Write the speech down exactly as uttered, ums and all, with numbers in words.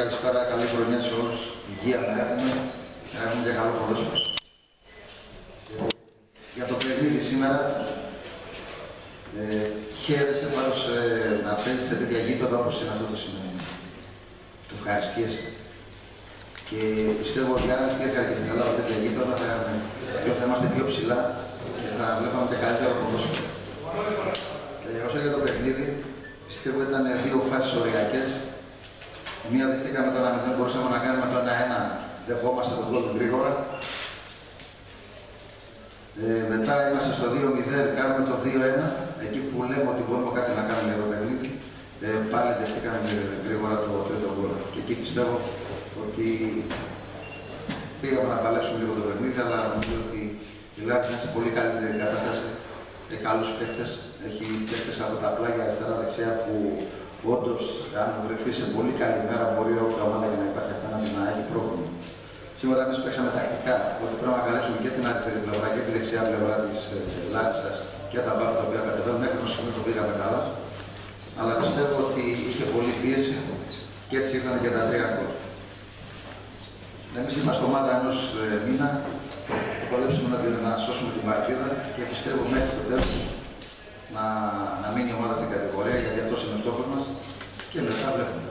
καλησπέρα, καλή χρονιά σε όλους. Υγεία να έχουμε, να έχουμε και καλό ποδόσφαιρο. Για το παιχνίδι σήμερα, ε, χαίρεσαι πάντως ε, να παίζεις σε τέτοια γήπεδα όπως είναι αυτό το σημείο. Το ευχαριστιέσαι. Και πιστεύω ότι αν υπήρχαν και στην Ελλάδα τέτοια γήπεδα, θα, θα είμαστε πιο ψηλά και θα βλέπαμε και καλύτερο ποδόσφαιρο. Ε, όσο για το παιχνίδι, πιστεύω ήταν δύο φάσεις οριακές. Μία δεχτήκαμε το ένα μηδέν, μπορούσαμε να κάνουμε το ένα ένα, δεχόμαστε τον γκολ γρήγορα. Ε, μετά είμαστε στο δύο μηδέν, κάνουμε το δύο ένα, εκεί που λέμε ότι μπορούμε κάτι να κάνουμε για το παιχνίδι. Ε, πάλι δεχτήκαμε γρήγορα το τρίτο γκολ. Και εκεί πιστεύω ότι πήγαμε να παλέψουμε λίγο το παιχνίδι, αλλά νομίζω ότι η Λάρισα είναι σε πολύ καλύτερη κατάσταση. Έχει καλούς παίκτες, έχει παίκτες από τα πλάγια αριστερά-δεξιά που όντως, αν βρεθεί σε πολύ καλή μέρα, μπορεί όποια ομάδα και να υπάρχει απέναντι να έχει πρόβλημα. Σήμερα εμείς παίξαμε τακτικά, ότι πρέπει να καλέσουμε και την αριστερή πλευρά και τη δεξιά πλευρά της Λάρισσας και τα μπάλα τα οποία κατεβαίνουν. Μέχρι το σημείο το πήγαμε καλά. Αλλά πιστεύω ότι είχε πολλή πίεση και έτσι ήρθαν και τα τρία γκολ. Εμείς είμαστε ομάδα ενός ε, μήνα, θα παλέψουμε να, να σώσουμε την παρτίδα και πιστεύω μέχρι το τέλος να, να μείνει η ομάδα στην κατηγορία, γιατί αυτός είναι ο στόχος μας και μετά βλέπουμε.